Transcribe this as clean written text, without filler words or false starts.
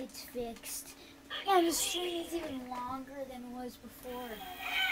it's fixed. And the stream is even longer than it was before.